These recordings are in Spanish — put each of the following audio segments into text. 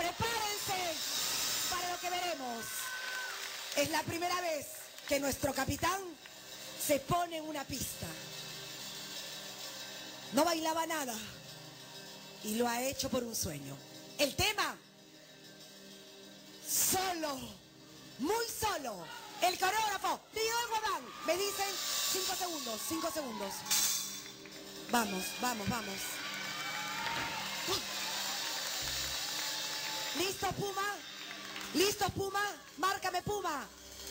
Prepárense para lo que veremos. Es la primera vez que nuestro capitán se pone en una pista. No bailaba nada y lo ha hecho por un sueño. El tema, solo, muy solo. El coreógrafo, Tío Guadán, me dicen 5 segundos, 5 segundos. Vamos, vamos, vamos. ¿Listo, Puma? ¿Listo, Puma? Márcame, Puma.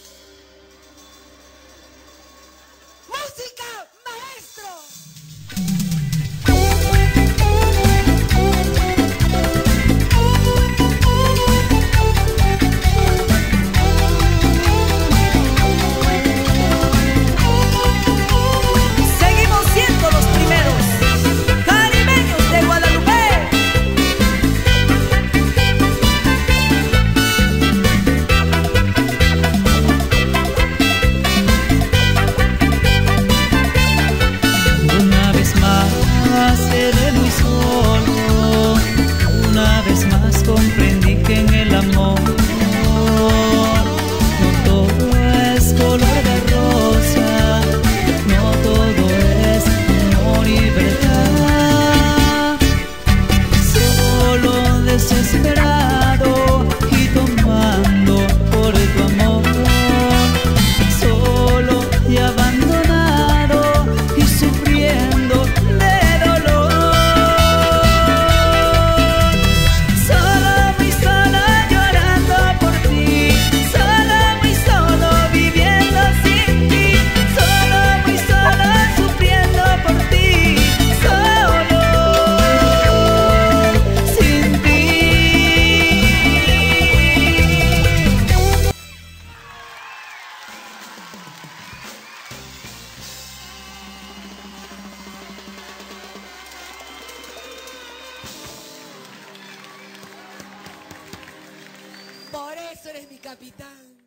¡Música, maestro! Comprendí que en el amor no todo es color de rosa, no todo es amor y verdad. Solo desesperado y tomando por tu amor, solo y abandonado y sufriendo de dolor. Por eso eres mi capitán.